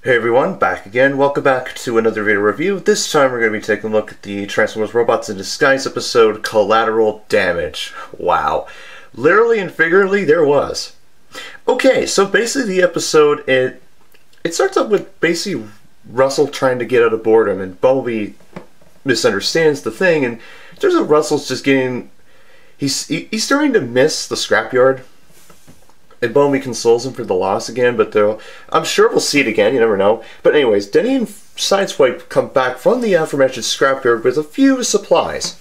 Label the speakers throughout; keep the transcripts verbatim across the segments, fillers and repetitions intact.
Speaker 1: Hey everyone, back again. Welcome back to another video review. This time we're going to be taking a look at the Transformers Robots in Disguise episode, Collateral Damage. Wow. Literally and figuratively, there was. Okay, so basically the episode, it it starts up with basically Russell trying to get out of boredom, and Bumblebee misunderstands the thing, and it turns out Russell's just getting... He's, he, he's starting to miss the scrapyard. And Bumblebee consoles him for the loss again, but I'm sure we'll see it again, you never know. But anyways, Denny and Sideswipe come back from the aforementioned scrapyard with a few supplies.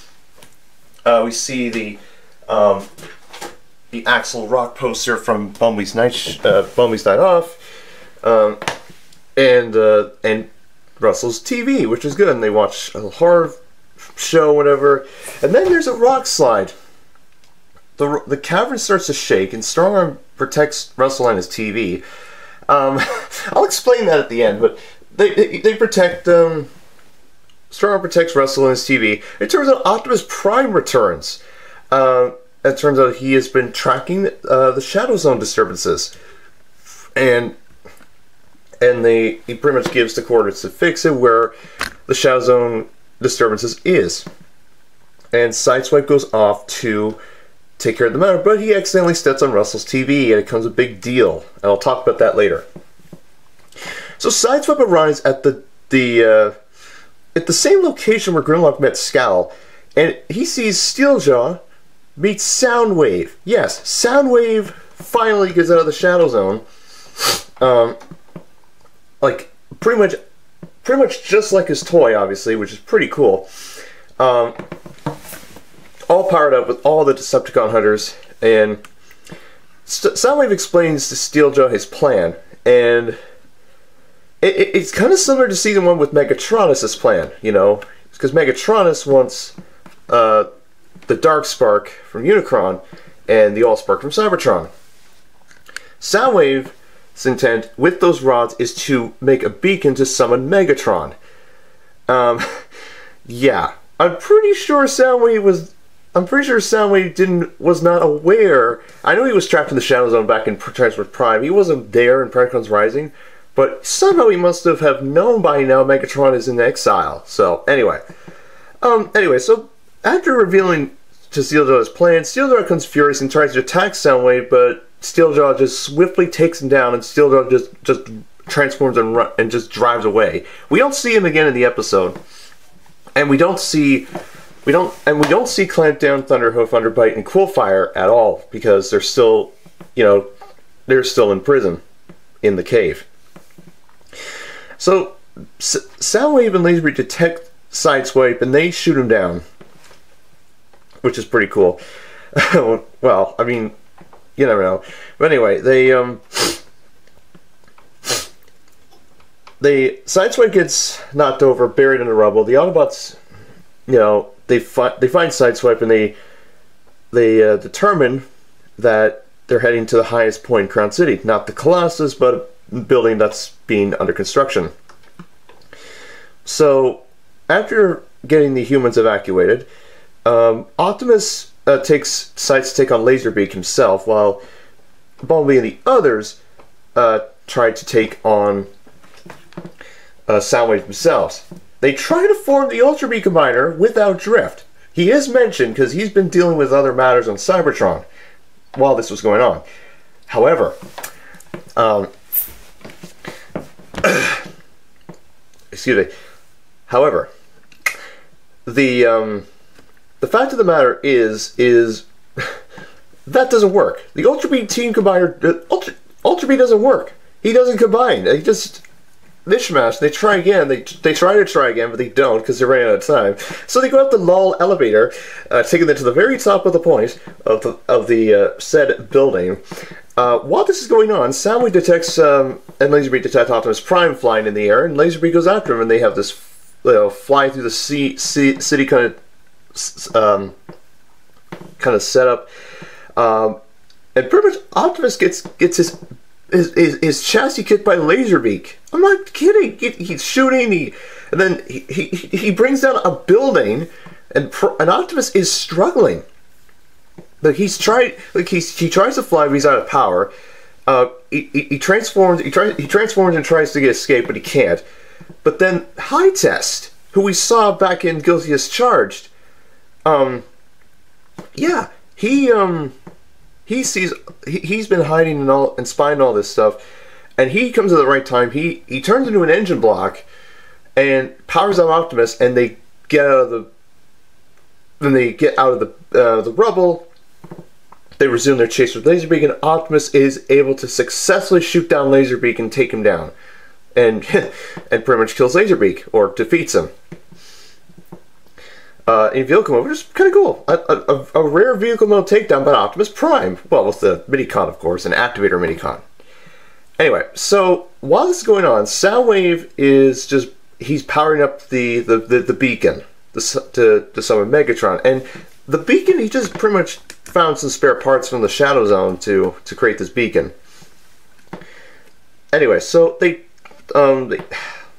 Speaker 1: Uh, we see the um, the Axel Rock poster from Bumblebee's Night, uh, Bumblebee's Night Off, um, and uh, and Russell's T V, which is good. And they watch a horror show, whatever. And then there's a rock slide. The, the cavern starts to shake, and Strongarm protects Russell and his T V. Um, I'll explain that at the end, but they they, they protect um, Strongarm protects Russell and his T V. It turns out Optimus Prime returns. Uh, it turns out he has been tracking uh, the Shadow Zone disturbances, and and they he pretty much gives the coordinates to fix it where the Shadow Zone disturbances is. And Sideswipe goes off to take care of the matter, but he accidentally steps on Russell's T V, and it becomes a big deal. And I'll talk about that later. So Sideswipe arrives at the the uh, at the same location where Grimlock met Scowl, and he sees Steeljaw meet Soundwave. Yes, Soundwave finally gets out of the Shadow Zone. Um, like pretty much, pretty much just like his toy, obviously, which is pretty cool. Um, all powered up with all the Decepticon hunters, and St Soundwave explains to Steeljaw his plan, and it, it, it's kind of similar to season one with Megatronus' plan, you know, because Megatronus wants uh, the Darkspark from Unicron and the Allspark from Cybertron. Soundwave's intent with those rods is to make a beacon to summon Megatron. Um, yeah, I'm pretty sure Soundwave was... I'm pretty sure Soundwave didn't was not aware. I know he was trapped in the Shadow Zone back in Transformers Prime. He wasn't there in Predacons Rising, but somehow he must have, have known by now Megatron is in exile. So anyway, um, anyway, so after revealing to Steeljaw his plan, Steeljaw becomes furious and tries to attack Soundwave, but Steeljaw just swiftly takes him down, and Steeljaw just just transforms and run, and just drives away. We don't see him again in the episode, and we don't see. We don't, and we don't see Clampdown, Thunderhoof, Underbite, and Quillfire at all because they're still, you know, they're still in prison in the cave. So S Soundwave and Laserbeak detect Sideswipe, and they shoot him down, which is pretty cool. Well, I mean, you never know. But anyway, they um, they Sideswipe gets knocked over, buried in the rubble. The Autobots, you know. They find they find Sideswipe, and they they uh, determine that they're heading to the highest point in Crown City, not the Colossus, but a building that's being under construction. So after getting the humans evacuated, um, Optimus uh, takes decides to take on Laserbeak himself, while Bumblebee and the others uh, try to take on uh, Soundwave themselves. They try to form the Ultra Bee Combiner without Drift. He is mentioned because he's been dealing with other matters on Cybertron while this was going on. However, um, excuse me. However, the um, the fact of the matter is is that doesn't work. The Ultra Bee Team Combiner, uh, Ultra Ultra Bee doesn't work. He doesn't combine. He just mishmash. They try again. They they try to try again, but they don't because they're running out of time. So they go up the Lull elevator, uh, taking them to the very top of the point of the of the uh, said building. Uh, while this is going on, Soundwave detects um, and Laserbeak detect Optimus Prime flying in the air, and Laserbeak goes after him, and they have this, you know, fly through the sea, sea, city kind of um, kind of setup, um, and pretty much Optimus gets gets his. His, his, his chassis kicked by Laserbeak. I'm not kidding. He, he's shooting, he, and then he, he, he brings down a building, and, and Optimus is struggling. Like he's tried, like he's he tries to fly, but he's out of power. Uh, he, he, he transforms. He tries. He transforms and tries to get escape, but he can't. But then High Test, who we saw back in Guilty as Charged, um, yeah, he um, he sees he, he's been hiding and all and spying all this stuff, and he comes at the right time. He he turns into an engine block, and powers up Optimus, and they get out of the. Then they get out of the uh, the rubble. They resume their chase with Laserbeak, and Optimus is able to successfully shoot down Laserbeak and take him down, and and pretty much kills Laserbeak or defeats him. Uh, in vehicle mode, which is kind of cool, a, a, a rare vehicle mode takedown by Optimus Prime. Well, with the Minicon, of course, an Activator Minicon. Anyway, so while this is going on, Soundwave is just he's powering up the the the, the beacon the, to to summon Megatron, and the beacon he just pretty much found some spare parts from the Shadow Zone to to create this beacon. Anyway, so they um they,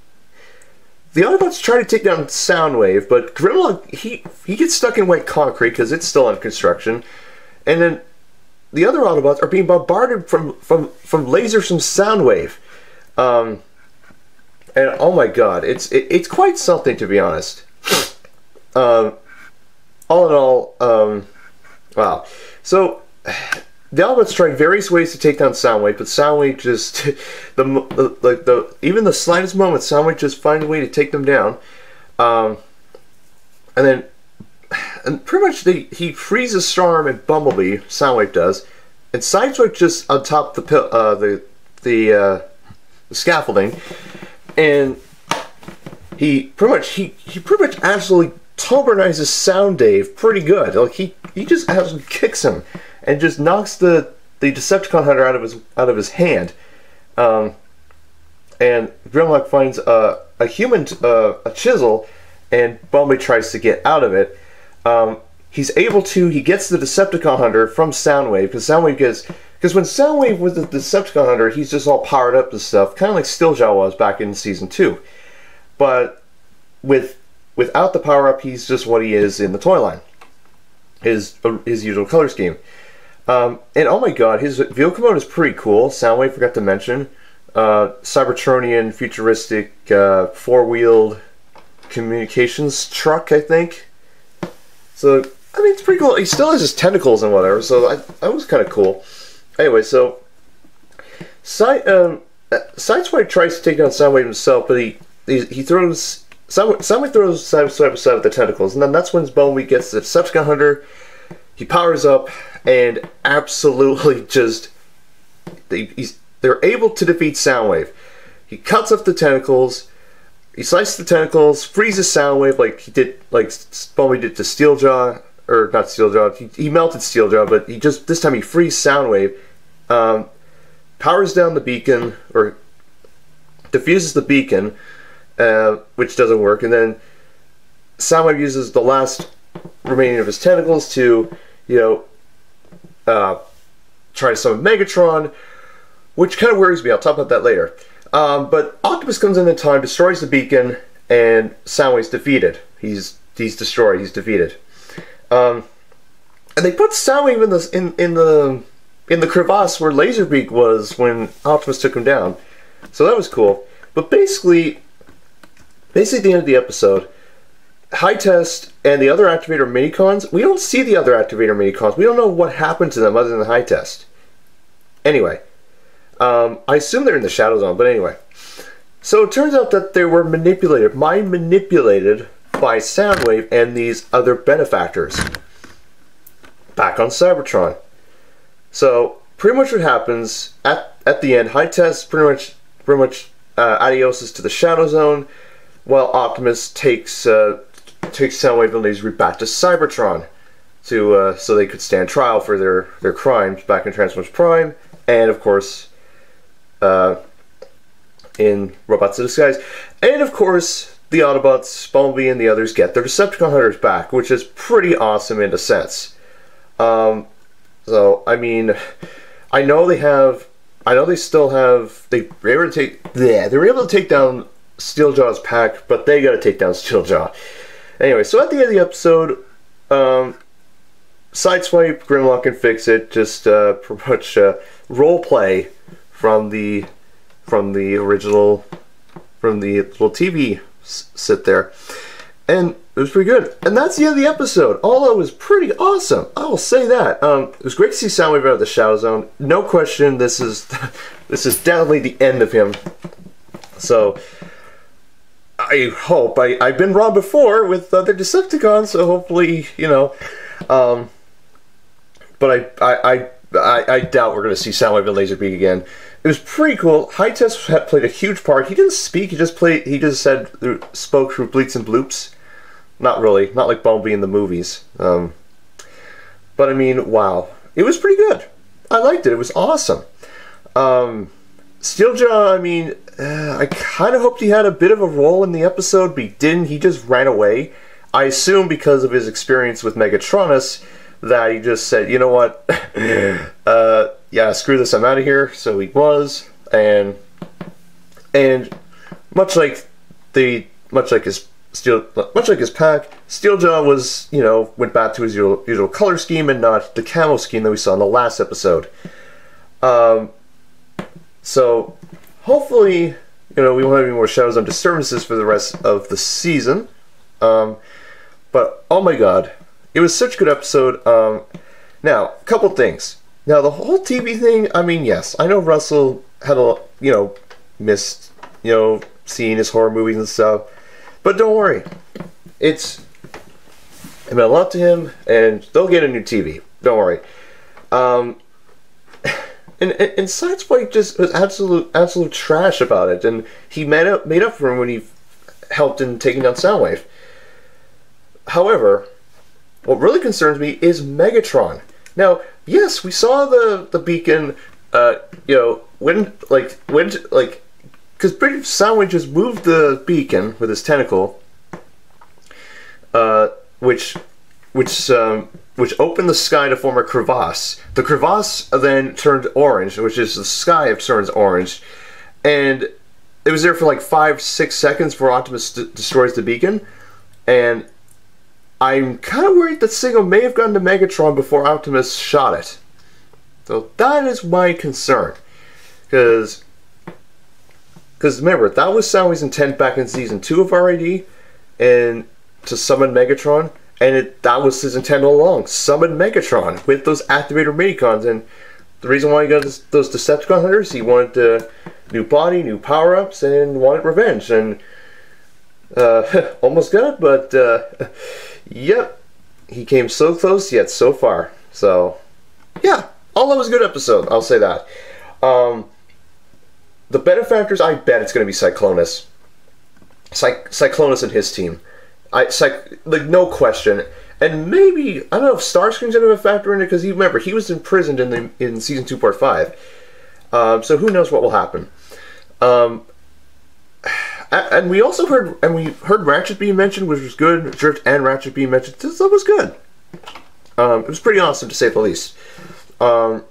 Speaker 1: the Autobots try to take down Soundwave, but Grimlock he he gets stuck in white concrete because it's still under construction, and then the other Autobots are being bombarded from from from lasers from Soundwave, um, and oh my god, it's it, it's quite something, to be honest. Um, all in all, um. Wow. So, the Autobots tried various ways to take down Soundwave, but Soundwave just, the, the, like the, even the slightest moment, Soundwave just finds a way to take them down. Um, and then, and pretty much they, he freezes Storm and Bumblebee, Soundwave does, and Sideswipe just on top of the, uh, the, the, uh, the scaffolding, and he pretty much, he, he pretty much absolutely pulverizes Sound Dave pretty good. Like he he just absolutely kicks him and just knocks the the Decepticon Hunter out of his out of his hand. Um, and Grimlock finds a a human uh, a chisel, and Bumblebee tries to get out of it. Um, he's able to. He gets the Decepticon Hunter from Soundwave because Soundwave gets because when Soundwave was the Decepticon Hunter, he's just all powered up and stuff, kind of like Steeljaw was back in season two. But with Without the power-up, he's just what he is in the toy line. His, his usual color scheme. Um, and oh my god, his vehicle mode is pretty cool. Soundwave, forgot to mention. Uh, Cybertronian, futuristic, uh, four-wheeled communications truck, I think. So, I mean, it's pretty cool. He still has his tentacles and whatever, so I, that was kind of cool. Anyway, so... Side, um, Sideswipe tries to take down Soundwave himself, but he, he, he throws... Soundwave throws Sideswipe aside with the tentacles, and then that's when Bumblebee gets the Decepticon Hunter. He powers up, and absolutely just... They, he's, they're able to defeat Soundwave. He cuts off the tentacles, he slices the tentacles, freezes Soundwave like he did, like Bumblebee did to Steeljaw, or not Steeljaw, he, he melted Steeljaw, but he just, this time he frees Soundwave, um, powers down the beacon, or diffuses the beacon, Uh, which doesn't work, and then Soundwave uses the last remaining of his tentacles to, you know, uh, try to summon Megatron, which kind of worries me. I'll talk about that later. Um, but Optimus comes in in time, destroys the beacon, and Soundwave's defeated. He's he's destroyed. He's defeated. Um, and they put Soundwave in the in in the in the crevasse where Laserbeak was when Optimus took him down. So that was cool. But basically. Basically, at the end of the episode, High Test and the other Activator Minicons, we don't see the other Activator Minicons. We don't know what happened to them other than the High Test. Anyway, um, I assume they're in the Shadow Zone, but anyway. So it turns out that they were manipulated, mind manipulated by Soundwave and these other benefactors back on Cybertron. So pretty much what happens at at the end, High Test pretty much pretty much uh, adioses to the Shadow Zone. While Optimus takes uh, takes Soundwave and Laserbeak back to Cybertron, to uh, so they could stand trial for their their crimes back in Transformers Prime, and of course, uh, in Robots in Disguise, and of course the Autobots, Bumblebee, and the others get their Decepticon Hunters back, which is pretty awesome in a sense. Um, so I mean, I know they have, I know they still have, they were able to take, yeah, they were able to take down Steeljaw's pack, but they gotta take down Steeljaw. Anyway, so at the end of the episode, um, Sideswipe, Grimlock can fix it. Just uh, pretty much uh, role play from the from the original from the little T V sit there, and it was pretty good. And that's the end of the episode. Although it was pretty awesome, I will say that. Um, it was great to see Soundwave out of the Shadow Zone. No question, this is this is definitely the end of him. So I hope I I've been wrong before with other Decepticons, so hopefully, you know. Um, but I I I I, I doubt we're going to see Soundwave and Laserbeak again. It was pretty cool. Hi-Test had played a huge part. He didn't speak. He just played. He just said spoke through bleeps and bloops. Not really. Not like Bumblebee in the movies. Um, but I mean, wow, it was pretty good. I liked it. It was awesome. Um, Steeljaw. I mean, uh, I kind of hoped he had a bit of a role in the episode, but he didn't. He just ran away. I assume because of his experience with Megatronus that he just said, you know what, uh, yeah, screw this, I'm out of here. So he was, and and much like the much like his steel, much like his pack, Steeljaw was, you know, went back to his usual, usual color scheme and not the camo scheme that we saw in the last episode. Um, so hopefully, you know, we won't have any more Shadow Zone disturbances for the rest of the season. Um, but oh my god, it was such a good episode. Um, now, a couple things. Now, the whole T V thing, I mean, yes, I know Russell had a, you know, missed, you know, seeing his horror movies and stuff, but don't worry. It's, it meant a lot to him, and they'll get a new T V. Don't worry. Um, and, and, and Sideswipe just was absolute, absolute trash about it, and he made up, made up for him when he helped in taking down Soundwave. However, what really concerns me is Megatron. Now, yes, we saw the the beacon. Uh, you know, when like when like, because pretty Soundwave just moved the beacon with his tentacle, uh, which which um, which opened the sky to form a crevasse. The crevasse then turned orange, which is the sky turns orange, and it was there for like five six seconds before Optimus d destroys the beacon, and I'm kind of worried that signal may have gone to Megatron before Optimus shot it. So that is my concern. Because because remember, that was Soundwave's intent back in Season two of R I D, and to summon Megatron, and it, that was his intent all along. Summon Megatron with those activator Minicons, and the reason why he got this, those Decepticon hunters, he wanted a new body, new power-ups, and wanted revenge, and uh, almost got it, but uh, yep, he came so close yet so far. So, yeah, all that was a good episode, I'll say that. Um, the benefactors, I bet it's going to be Cyclonus. Cy Cyclonus and his team. I, Cyc like, no question. And maybe, I don't know if Starscream's going to have a factor in it, because he, remember, he was imprisoned in, the, in Season two, Part five. Um, so who knows what will happen. Um, and we also heard, and we heard Ratchet being mentioned, which was good. Drift and Ratchet being mentioned, that was good. Um, it was pretty awesome, to say the least. Um,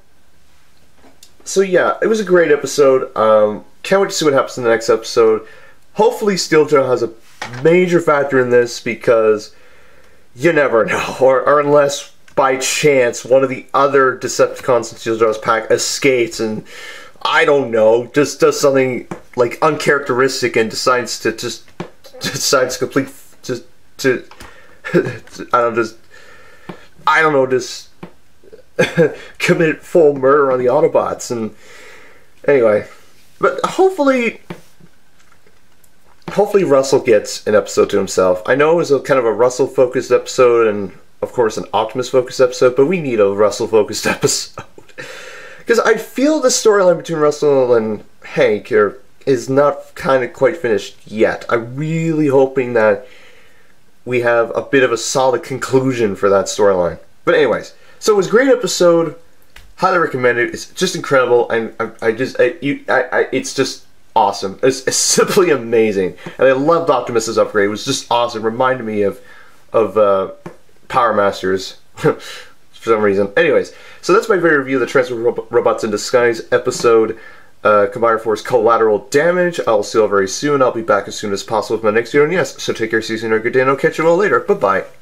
Speaker 1: so yeah, it was a great episode. Um, can't wait to see what happens in the next episode. Hopefully Steeljaw has a major factor in this, because you never know. Or, or unless, by chance, one of the other Decepticons in Steeljaw's pack escapes and, I don't know, just does something like uncharacteristic and decides to just decides to complete just to, to I don't just I don't know just commit full murder on the Autobots. And anyway, but hopefully hopefully Russell gets an episode to himself. I know it was a kind of a Russell focused episode and of course an Optimus focused episode, but we need a Russell focused episode. Because I feel the storyline between Russell and Hank here is not kind of quite finished yet. I'm really hoping that we have a bit of a solid conclusion for that storyline. But anyways, so it was a great episode. Highly recommend it. It's just incredible, and I, I just, I, you, I, I, it's just awesome. It's, it's simply amazing, and I loved Optimus's upgrade. It was just awesome. Reminded me of, of uh, Power Masters. For some reason. Anyways, so that's my very review of the Transformers Rob Robots in Disguise episode, uh, Combiner Force Collateral Damage. I'll see you all very soon. I'll be back as soon as possible with my next video. And yes, so take care, see you soon, or good day, and I'll catch you all later. Bye-bye.